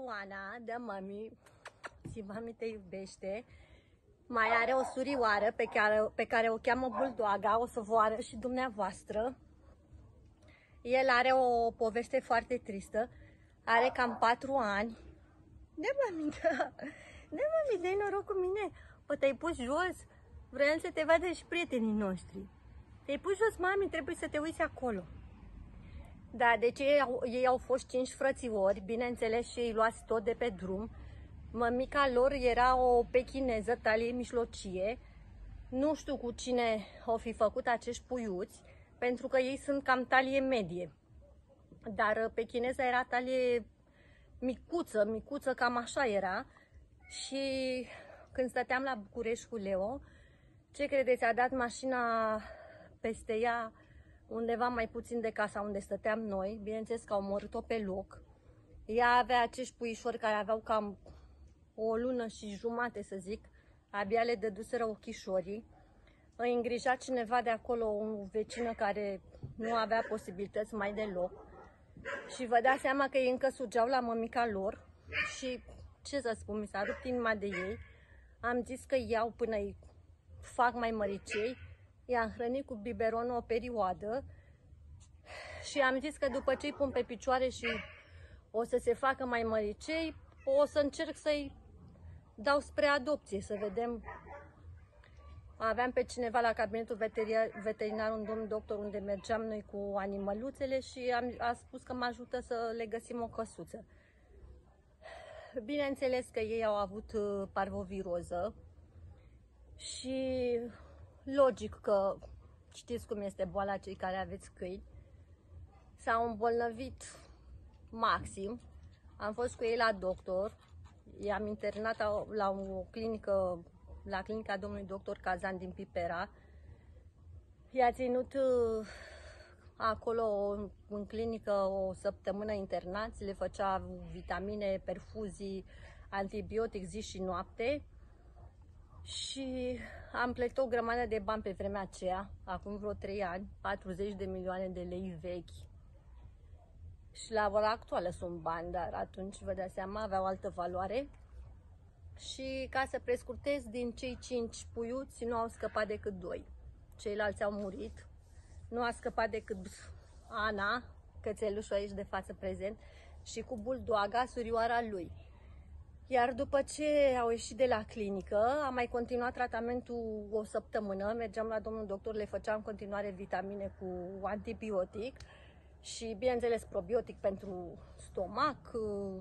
Ana, de mami, și mami te iubește. Mai are o surioară pe care o cheamă Buldoaga, o să vă arăt și dumneavoastră. El are o poveste foarte tristă, are cam 4 ani. De mami, da. De mami, dai noroc cu mine. O, te-ai pus jos? Vreau să te vadă și prietenii noștri. Te-ai pus jos, mami, trebuie să te uiți acolo. Da, deci ei au fost 5 frățiori, bineînțeles, și îi luați tot de pe drum. Mămica lor era o pechineză, talie mijlocie. Nu știu cu cine au fi făcut acești puiuți, pentru că ei sunt cam talie medie. Dar pechineza era talie micuță, cam așa era. Și când stăteam la București cu Leo, ce credeți, a dat mașina peste ea undeva mai puțin de casa unde stăteam noi. Bineînțeles că au omorât-o pe loc. Ea avea acești puișori care aveau cam o lună și jumate, să zic. Abia le dăduseră ochișorii. Îi îngrija cineva de acolo, o vecină care nu avea posibilități mai deloc. Și vă dați seama că ei încă sugeau la mămica lor. Și ce să spun, mi s-a rupt inima de ei. Am zis că iau până îi fac mai măricei. I-am hrănit cu biberonul o perioadă. Și am zis că după ce îi pun pe picioare și o să se facă mai măricei, o să încerc să-i dau spre adopție, să vedem. Aveam pe cineva la cabinetul veterinar, un domn doctor, unde mergeam noi cu animăluțele și a spus că mă ajută să le găsim o căsuță. Bineînțeles că ei au avut parvoviroză și logic că știți cum este boala, cei care aveți câini. S-au îmbolnăvit maxim. Am fost cu ei la doctor. I-am internat la o clinică, la clinica domnului doctor Cazan din Pipera. I-a ținut acolo în clinică o săptămână internați, le făcea vitamine, perfuzii, antibiotic zi și noapte. Și am plătit o grămadă de bani pe vremea aceea, acum vreo 3 ani, 40 de milioane de lei vechi. Și la ora actuală sunt bani, dar atunci, vă dați seama, aveau altă valoare. Și ca să prescurtez, din cei 5 puiuți nu au scăpat decât 2. Ceilalți au murit. Nu a scăpat decât Ana, cățelușul aici de față prezent, și cu Buldoaga, surioara lui. Iar după ce au ieșit de la clinică, am mai continuat tratamentul o săptămână. Mergeam la domnul doctor, le făceam în continuare vitamine cu antibiotic și, bineînțeles, probiotic pentru stomac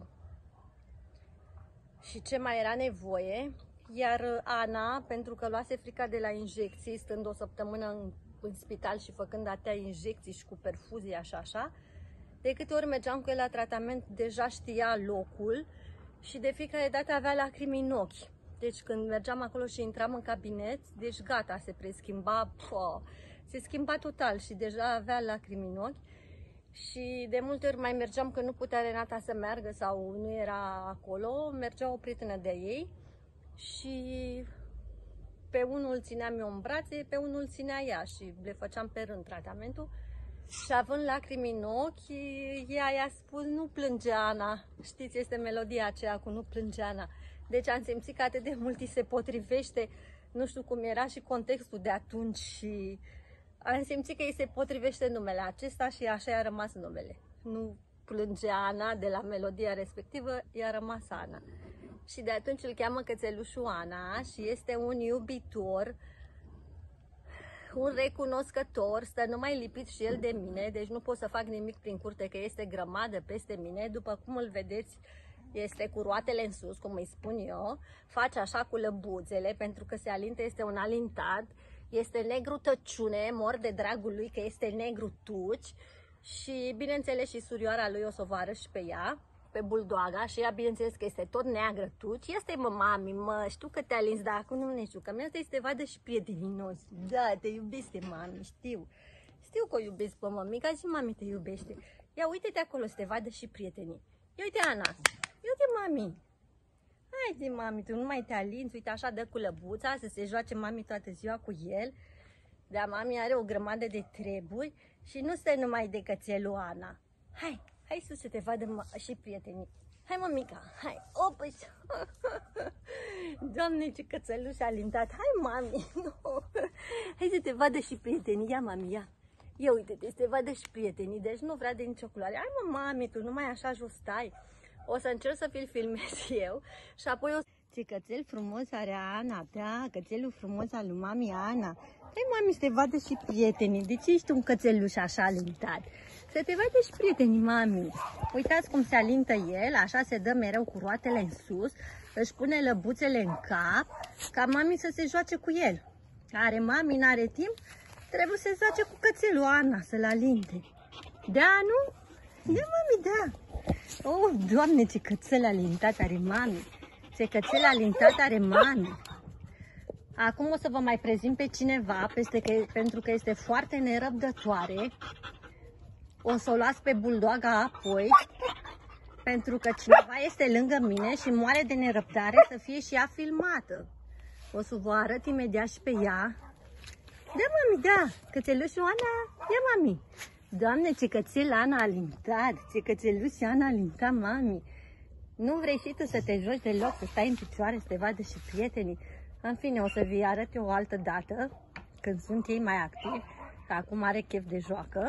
și ce mai era nevoie. Iar Ana, pentru că luase frica de la injecții, stând o săptămână în spital și făcând atâtea injecții și cu perfuzii, așa, de câte ori mergeam cu el la tratament, deja știa locul și de fiecare dată avea lacrimi în ochi. Deci când mergeam acolo și intram în cabinet, deci gata, se preschimba, se schimba total și deja avea lacrimi în ochi. Și de multe ori mai mergeam, că nu putea Renata să meargă sau nu era acolo, mergea o prietenă de ei și pe unul țineam eu în brațe, pe unul ținea ea și le făceam pe rând tratamentul. Și având lacrimi în ochi, ea i-a spus: nu plânge, Ana. Știți, este melodia aceea cu nu plânge, Ana. Deci am simțit că atât de mult îi se potrivește, nu știu cum era și contextul de atunci, și am simțit că îi se potrivește numele acesta și așa i-a rămas numele. Nu plânge, Ana, de la melodia respectivă i-a rămas Ana. Și de atunci îl cheamă cățelușul Ana și este un iubitor, un recunoscător, stă numai lipit și el de mine, deci nu pot să fac nimic prin curte, că este grămadă peste mine. După cum îl vedeți, este cu roatele în sus, cum îi spun eu, face așa cu lăbuțele, pentru că se alintă, este un alintat, este negru tăciune, mor de dragul lui că este negru tuci. Și bineînțeles și surioara lui, o să vă arăt și pe ea, pe Buldoaga, și ea bineînțeles că este tot neagră tuci. Ia stai, mă, mami, mă, știu că te-a lins, dar acum nu ne jucăm. Ia stai să te vadă și prietenii noștri. Da, te iubește mami, știu. Știu că o iubesc pe mămica și mami te iubește. Ia uite-te acolo să te vadă și prietenii. Ia uite, Ana, ia uite, mami. Haide, mami, tu nu mai te alinți, uite așa, dă cu lăbuța, să se joace mami toată ziua cu el. Dar mami are o grămadă de treburi și nu stă numai de cățelul Ana. Hai sus să te vadă și prietenii. Hai, mămica, hai, opăi. Doamne, ce cățeluș alintat. Hai, mami, nu. Hai să te vadă și prietenii. Ia, mami, ia. Ia uite-te, să te vadă și prietenii. Deci nu vrea de nicio culoare. Hai, mă, mami, tu numai așa jos stai. O să încerc să vi-l filmez eu și apoi o să... Ce cățel frumos are Ana, da, cățelul frumos al lui mami Ana. Hai, mami, să te vadă și prietenii. De ce ești un cățeluș așa alintat? Să te vadă și prietenii, mami. Uitați cum se alintă el, așa se dă mereu cu roatele în sus, își pune lăbuțele în cap, ca mami să se joace cu el. Are mami, n-are timp, trebuie să se joace cu cățelul Ana, să-l alinte. Da, nu? Da, mami, da. Oh, Doamne, ce cățel alintat are mami. Ce cățel alintat are mami. Acum o să vă mai prezint pe cineva, pentru că este foarte nerăbdătoare. O să o las pe buldoaga apoi, pentru că cineva este lângă mine și moare de nerăbdare să fie și ea filmată. O să vă arăt imediat și pe ea. Da, mami, da, cățelușul Ana, ia, mami. Doamne, ce cățel Ana alintat, ce cățeluș Ana alintat, mami. Nu vrei și tu să te joci deloc, să stai în picioare, să te vadă și prietenii. În fine, o să vi arăt eu o altă dată, când sunt ei mai activi, că acum are chef de joacă.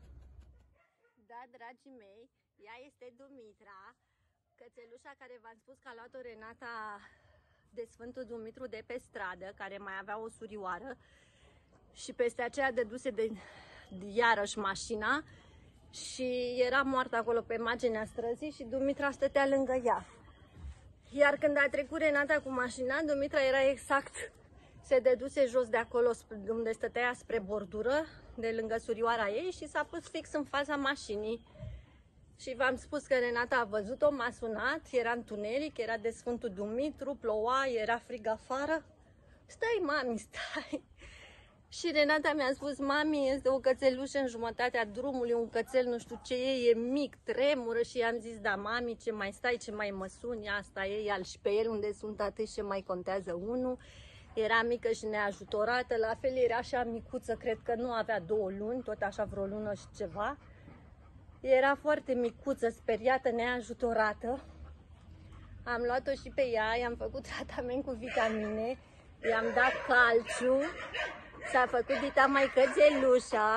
Da, dragii mei, ea este Dumitra, cățelușa care v-am spus că a luat-o Renata de Sfântul Dumitru de pe stradă, care mai avea o surioară și peste aceea dăduse de iarăși mașina și era moartă acolo pe marginea străzii și Dumitra stătea lângă ea. Iar când a trecut Renata cu mașina, Dumitra era exact, se dăduse jos de acolo unde stătea spre bordură, de lângă surioara ei și s-a pus fix în fața mașinii. Și v-am spus că Renata a văzut-o, m-a sunat, era întuneric, era de Sfântul Dumitru, ploua, era frig afară. Stai, mami, stai! Și Renata mi-a spus, mami, este o cățelușă în jumătatea drumului, un cățel nu știu ce e mic, tremură. Și i-am zis, da, mami, ce mai stai, ce mai mă suni, asta e, ia-l și pe el unde sunt atât, ce mai contează unul. Era mică și neajutorată, la fel era așa micuță, cred că nu avea 2 luni, tot așa vreo lună și ceva. Era foarte micuță, speriată, neajutorată. Am luat-o și pe ea, i-am făcut tratament cu vitamine, i-am dat calciu. S-a făcut dita mai cățelușa,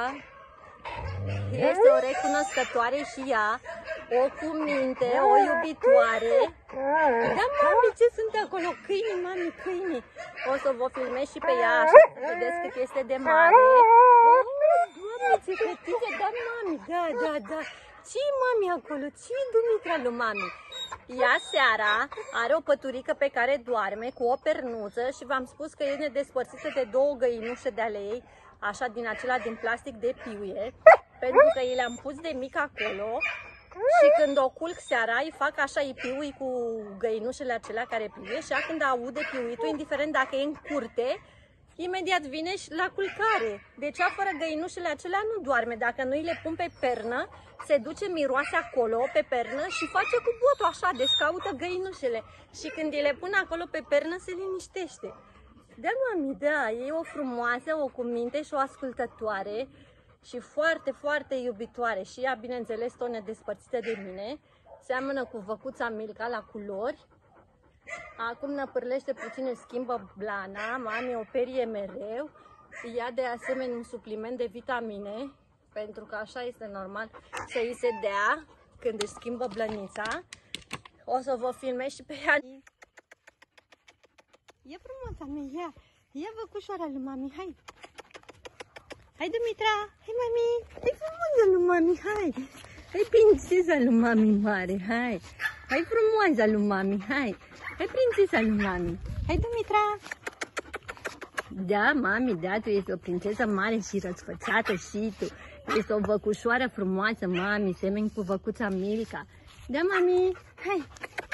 este o recunoscătoare și ea, o cu minte, o iubitoare. Da, mami, ce sunt acolo? Câinii, mami, câinii. O să vă filmez și pe ea, așa să vedeți cât este de mare. Oh, Doamne, ce cătiță, da, mami, da, da, da. Ce-i mami acolo? Ce-i Dumitra lui mami? Ea seara are o păturică pe care doarme cu o pernuță și v-am spus că e nedespărțită de 2 găinușe de-ale ei, așa din acela din plastic de piuie, pentru că i le-am pus de mic acolo și când o culc seara îi fac așa, îi piui cu găinușele acelea care piuie și ea când aude piuitul, indiferent dacă e în curte, imediat vine și la culcare. Deci ea fără găinușele acelea nu doarme, dacă nu îi le pun pe pernă, se duce, miroase acolo pe pernă și face cu botul așa, deci caută găinușele. Și când îi le pun acolo pe pernă, se liniștește. Da, mami, da, e o frumoasă, o cu minte și o ascultătoare și foarte, foarte iubitoare. Și ea, bineînțeles, tot nedespărțită de mine, seamănă cu văcuța Milka la culori. Acum năpârlește puțin, își schimbă blana, mami o perie mereu, ia de asemenea un supliment de vitamine, pentru că așa este normal să îi se dea când își schimbă blănița. O să vă filmez și pe ea. E frumoasa mea, ia văcușoara lui mami, hai! Hai, Dumitra, hai, mami, hai frumoasa lui mami, hai! Hai, prințesa lui mami mare, hai! Hai, frumoasa lui mami, hai! Hai, prințesa lui mami, hai, Dumitra! Da, mami, da, tu ești o prințesă mare și răsfățată și tu. Ești o văcușoară frumoasă, mami, semeni cu văcuța Milka. Da, mami, hai!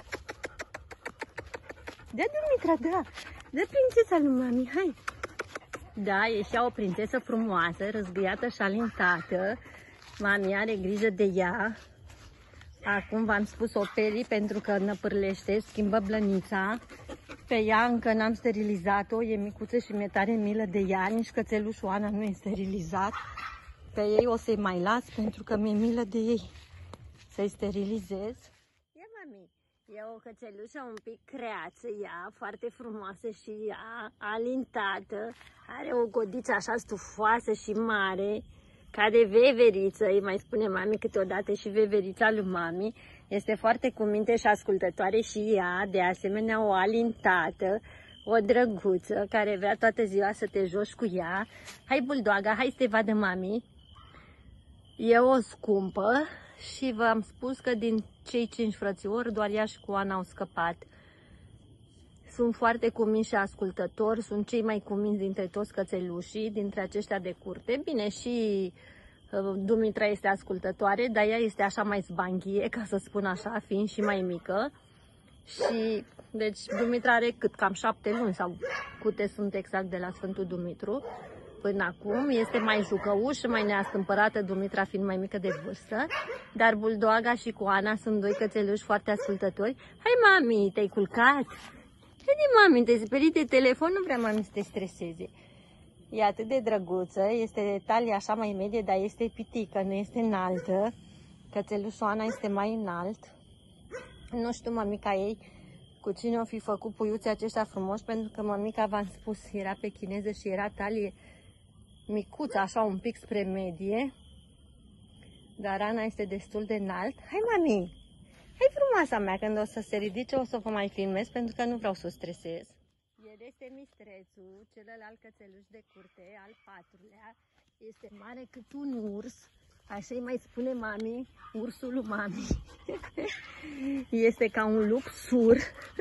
Da, Dumitra, da! Da, prințesa lui mami, hai! Da, ești o prințesă frumoasă, răzgâiată și alintată. Mami are grijă de ea. Acum v-am spus o peli pentru că năpârlește, schimbă blănița. Pe ea încă n-am sterilizat-o, e micuță și mi-e tare milă de ea. Nici cățelușul Ana nu e sterilizat. Pe ei o să-i mai las pentru că mi-e milă de ei. Să-i sterilizez. Ia, mami! E o cățelușă un pic creață, ea, foarte frumoasă și ea, alintată, are o godiță așa stufoasă și mare, ca de veveriță, îi mai spune mami câteodată și veverița lui mami. Este foarte cu minte și ascultătoare și ea, de asemenea o alintată, o drăguță, care vrea toată ziua să te joci cu ea. Hai, buldoaga, hai să te vadă mami. E o scumpă și v-am spus că din cei 5 frățiori, doar ea și cu Ana au scăpat. Sunt foarte cuminți și ascultători, sunt cei mai cuminți dintre toți cățelușii, dintre aceștia de curte. Bine, și Dumitra este ascultătoare, dar ea este așa mai zbanghie, ca să spun așa, fiind și mai mică. Și, deci, Dumitra are cât? Cam 7 luni sau câte sunt exact de la Sfântul Dumitru. Până acum este mai jucăușă, mai neastâmpărată, Dumitra fiind mai mică de vârstă, dar buldoaga și cu Ana sunt 2 cățeluși foarte ascultători. Hai, mami, te-ai culcat? Haide, mami, te-ai sperit de telefon, nu vrea mami să te streseze. E atât de drăguță, este de talie așa mai medie, dar este pitică, nu este înaltă. Cățelușul Ana este mai înalt. Nu știu, mămica ei, cu cine o fi făcut puiuții aceștia frumoși, pentru că mămica, v-am spus, era pe chineză și era talie micuță, așa un pic spre medie, dar Ana este destul de înalt. Hai, mami! Hai, frumoasa mea, când o să se ridice o să vă mai filmez, pentru că nu vreau să o stresez. El este mistrețul, celălalt cățeluș de curte, al 4-lea. Este mare cât un urs, așa îi mai spune mami, ursul lui mami. Este ca un lup sur.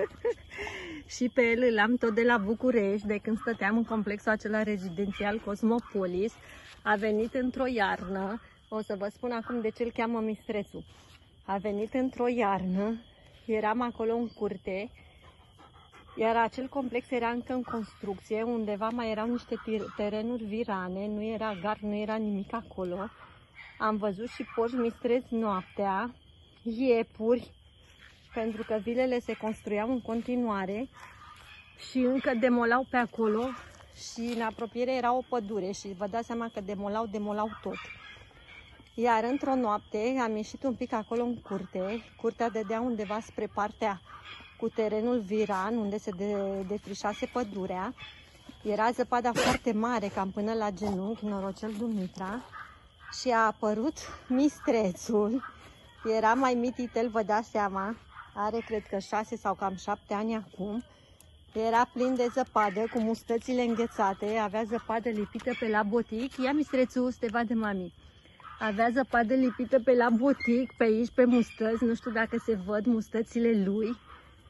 Și pe el îl am tot de la București, de când stăteam în complexul acela rezidențial Cosmopolis. A venit într-o iarnă, o să vă spun acum de ce îl cheamă mistrețul. A venit într-o iarnă, eram acolo în curte, iar acel complex era încă în construcție, undeva mai erau niște terenuri virane, nu era gar, nu era nimic acolo. Am văzut și porci mistreți noaptea, iepuri, pentru că vilele se construiau în continuare și încă demolau pe acolo și în apropiere era o pădure și vă dați seama că demolau tot. Iar într-o noapte am ieșit un pic acolo în curte, curtea dădea undeva spre partea cu terenul viran, unde se defrișase pădurea. Era zăpada foarte mare, cam până la genunchi, norocel Dumitra, și a apărut mistrețul. Era mai mititel, vă dați seama, are cred că 6 sau cam 7 ani acum. Era plin de zăpadă, cu mustățile înghețate, avea zăpadă lipită pe la botic. Ia, mistrețul, să te vadă mami. Avea zăpadă lipită pe la botic, pe aici, pe mustăți, nu știu dacă se văd mustățile lui.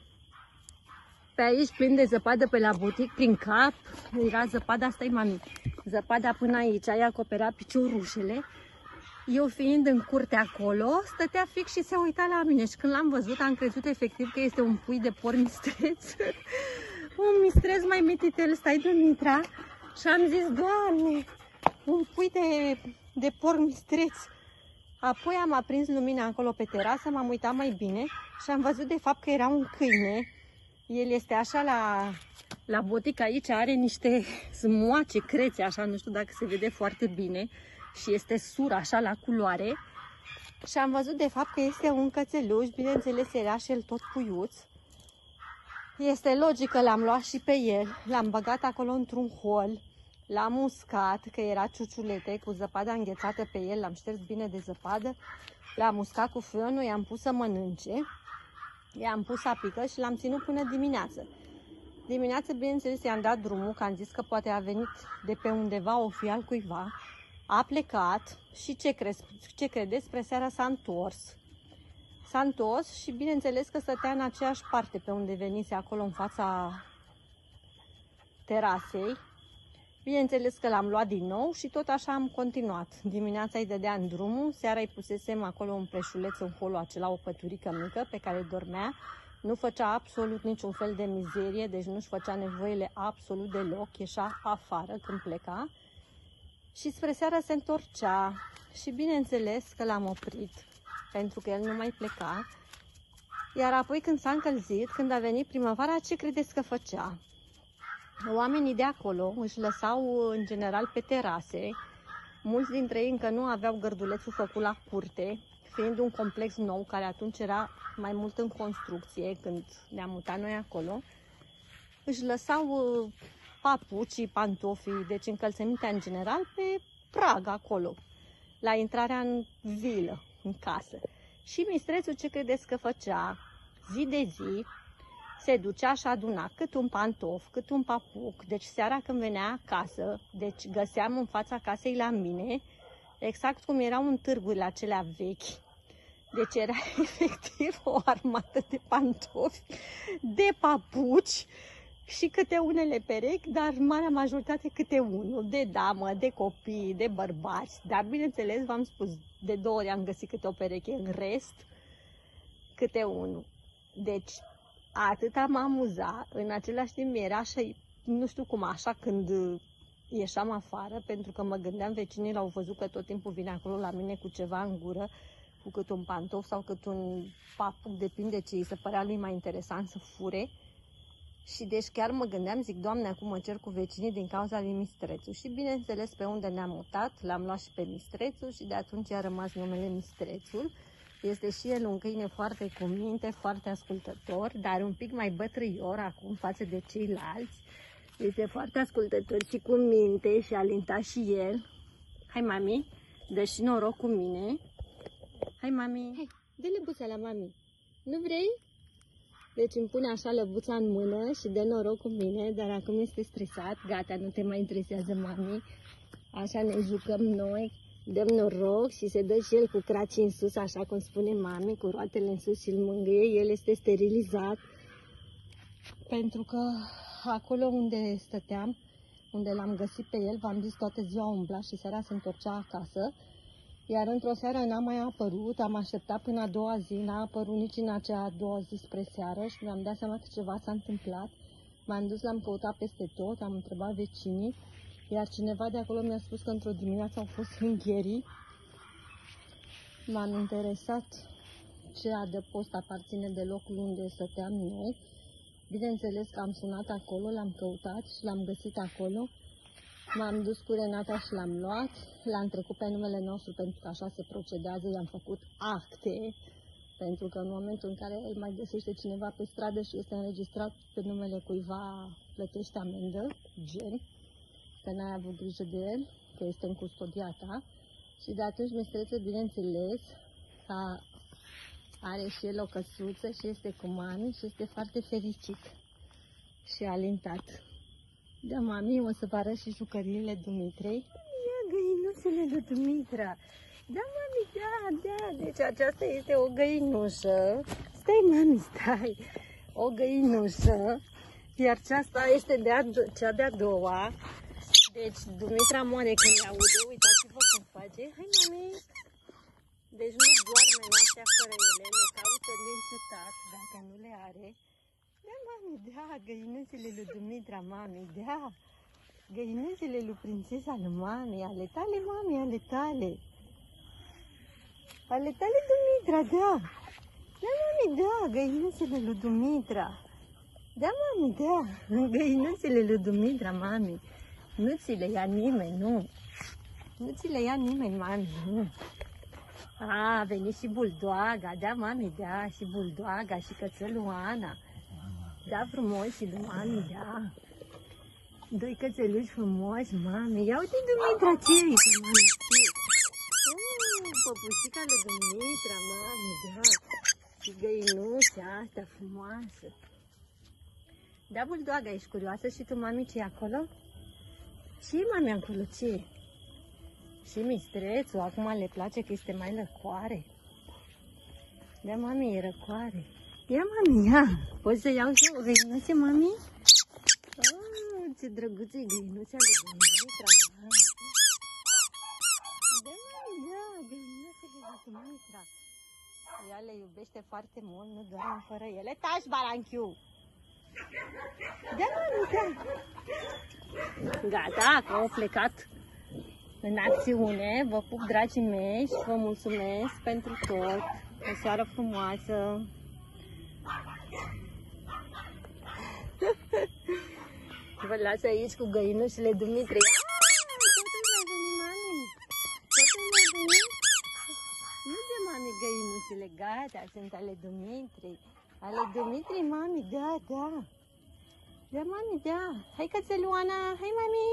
Pe aici plin de zăpadă pe la botic, prin cap, era zăpada, asta-i mami, zăpada până aici, aia acoperea piciorușele. Eu fiind în curte acolo, stătea fix și se uita la mine și când l-am văzut am crezut efectiv că este un pui de porc mistreț. Un mistreț mai mititel, stai, Dumitra, și am zis, Doamne, un pui de porc mistreț. Apoi am aprins lumina acolo pe terasă, m-am uitat mai bine și am văzut de fapt că era un câine. El este așa la botic, aici are niște smoace, crețe, așa, nu știu dacă se vede foarte bine, și este sur așa la culoare. Și am văzut de fapt că este un cățeluș, bineînțeles era și el tot puiuț. Este logic că l-am luat și pe el, l-am băgat acolo într-un hol, l-am uscat, că era ciuciulete cu zăpada înghețată pe el, l-am șters bine de zăpadă, l-am uscat cu frânul, i-am pus să mănânce, i-am pus apică și l-am ținut până dimineață. Dimineață, bineînțeles, i-am dat drumul, că am zis că poate a venit de pe undeva, o fi al cuiva, a plecat și ce credeți, spre seara s-a întors. S-a întors și bineînțeles că stătea în aceeași parte pe unde venise, acolo în fața terasei. Bineînțeles că l-am luat din nou și tot așa am continuat. Dimineața îi dădeam drumul, seara îi pusesem acolo un preșuleț în holul acela, o păturică mică pe care dormea. Nu făcea absolut niciun fel de mizerie, deci nu-și făcea nevoile absolut deloc, ieșea afară când pleca. Și spre seara se întorcea și bineînțeles că l-am oprit, pentru că el nu mai pleca. Iar apoi când s-a încălzit, când a venit primăvara, ce credeți că făcea? Oamenii de acolo își lăsau în general pe terase. Mulți dintre ei încă nu aveau gărdulețul făcut la curte, fiind un complex nou, care atunci era mai mult în construcție, când ne-am mutat noi acolo, își lăsau papucii, pantofii, deci încălțămintea în general, pe prag acolo, la intrarea în vilă, în casă. Și mistrețul, ce credeți că făcea? Zi de zi se ducea și aduna cât un pantof, cât un papuc. Deci seara când venea acasă, deci găseam în fața casei la mine, exact cum erau în târgurile acelea vechi. Deci era efectiv o armată de pantofi, de papuci și câte unele perechi, dar marea majoritate câte unul, de damă, de copii, de bărbați. Dar bineînțeles, v-am spus, de 2 ori am găsit câte o pereche, în rest câte unul. Deci atâta m-a amuzat, în același timp era așa, nu știu cum, așa când ieșeam afară, pentru că mă gândeam, vecinii l-au văzut că tot timpul vine acolo la mine cu ceva în gură, cu cât un pantof sau cât un papuc, depinde ce îi se părea lui mai interesant să fure. Și deci chiar mă gândeam, zic, Doamne, acum mă cer cu vecinii din cauza lui Mistrețu. Și bineînțeles, pe unde ne-am mutat, l-am luat și pe Mistrețu și de atunci a rămas numele Mistrețul. Este și el un câine foarte cu minte, foarte ascultător, dar un pic mai bătrâior acum față de ceilalți. Este foarte ascultător și cu minte și alinta și el. Hai, mami, dă și noroc cu mine. Hai, mami, hai, dă-le buța la mami. Nu vrei? Deci îmi pune așa lăbuța în mână și dă noroc cu mine, dar acum este stresat. Gata, nu te mai interesează, mami. Așa ne jucăm noi, dăm noroc și se dă și el cu cracii în sus, așa cum spune mami, cu roatele în sus și îl mângâie. El este sterilizat, pentru că acolo unde stăteam, unde l-am găsit pe el, v-am zis, toată ziua umbla și seara se întorcea acasă. Iar într-o seară n-a mai apărut, am așteptat până a doua zi, n-a apărut nici în acea a doua zi spre seară și mi-am dat seama că ceva s-a întâmplat. M-am dus, l-am căutat peste tot, am întrebat vecinii, iar cineva de acolo mi-a spus că într-o dimineață au fost înghierii. M-am interesat ce adăpost aparține de locul unde stăteam noi. Bineînțeles că am sunat acolo, l-am căutat și l-am găsit acolo. M-am dus cu Renata și l-am luat, l-am trecut pe numele nostru pentru că așa se procedează, i-am făcut acte, pentru că în momentul în care îl mai găsește cineva pe stradă și este înregistrat pe numele cuiva, plătește amendă, gen, că n-ai avut grijă de el, că este în custodia ta. Și de atunci Mistrețul, bineînțeles, are și el o căsuță și este cu mami și este foarte fericit și alintat. Da, mami, o să vă arăt și jucăriile Dumitrei. Ia găinuțele lui Dumitra. Da, mami, da. Deci aceasta este o găinușă. Stai, mami, stai. O găinușă. Iar aceasta este cea de-a doua. Deci Dumitra moare când le aude. Uitați-vă cum face. Hai, mami. Deci nu doarme noaptea fără ele. Le caută neîncetat dacă nu le are. Da, mami, da, găinuțele lui Dumitra, mami, da. Găinuțele lui prințesa lui mami, ale tale, mami, ale tale. Ale tale, Dumitra, da. Da, mami, da, găinuțele lui Dumitra. Da, mami, da, găinuțele lui Dumitra, mami. Nu ți le ia nimeni, nu. Nu ți le ia nimeni, mami, nu. A venit și buldoaga, da, mami, da, și buldoaga, și cățelul Ana. Da, frumos și de mami, da. Doi cățeluși frumoși, mami. Ia uite, Dumitra, ce e, mami, ce? Păpușica lui Dumitra, mami, da. Și găinuța asta frumoasă. Da, buldoaga, ești curioasă și tu, mami, ce e acolo? Ce e, mami, acolo, ce e? Și Mistrețul, acum le place că este mai răcoare. Da, mami, e răcoare. Ia, mami, ia. Poți să iau și o găinuță, mami? Oh, ce drăguță e găinuța lui Dumitra, mami. Da, mami, ia, găinuțele lui Dumitra. Ea le iubește foarte mult, nu doarme fără ele. Taci, baranchiu! Da, mami, da. Gata, acum au plecat în acțiune. Vă pup, dragii mei, și vă mulțumesc pentru tot. O seară frumoasă. Vă las aici cu găinușile Dumitrei. Totul mi-a venit, mami. Totul mi-a venit. Nu de, mami, sunt ale Dumitrei. Ale Dumitrei, mami, da, da. Da, mami, da. Hai, cățeluana, hai, mami.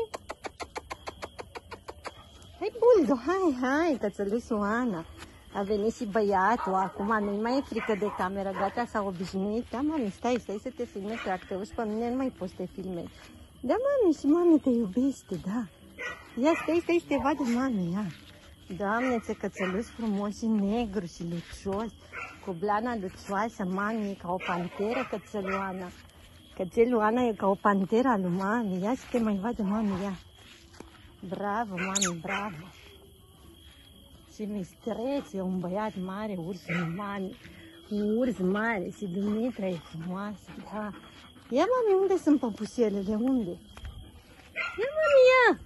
Hai, Buldo, hai, cățelușul Ana. A venit și băiatul, acum nu-i mai e frică de cameră, gata, s-a obișnuit. Da, mami, stai să te filmezi, că dacă te uiți pe mine nu mai poți să te filmezi. Da, mami, și mami te iubește, da. Ia, stai să te vadă mami, ia. Doamne, ce cățeluș frumos și negru și lucios, cu blana lucioasă, mami, e ca o panteră cățeluana. Cățeluana e ca o panteră a lui mami, ia să te mai vadă mami, ia. Bravo, mami, bravo. Și mistreț, e un băiat mare, ursul mami, un urs mare și Dumitra e frumoasă, da. Ia, mami, unde sunt păpușelele, unde? Ia, mami, ia!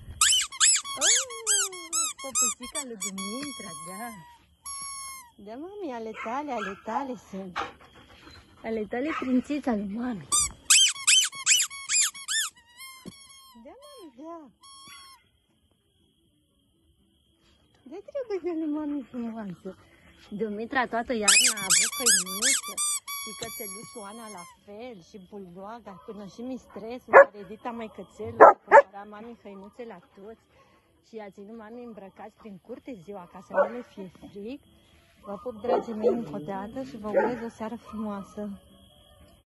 Păpușica lui Dumitra, da. Da, mami, ale tale sunt. Ale tale prințesa lui mami. Da, mami, da. Da, trebuie de lui mami frumoasă. Dumitra toată iarna a avut căinuță și cățelușul Ana la fel și buldoaga, până și mistresul care edita mai cățelul, cumpăra mami hăinuțe la toți și a ținut mami îmbrăcați prin curte ziua ca să nu le fie frig. Vă pup, dragii mei, încă o dată și vă urez o seară frumoasă.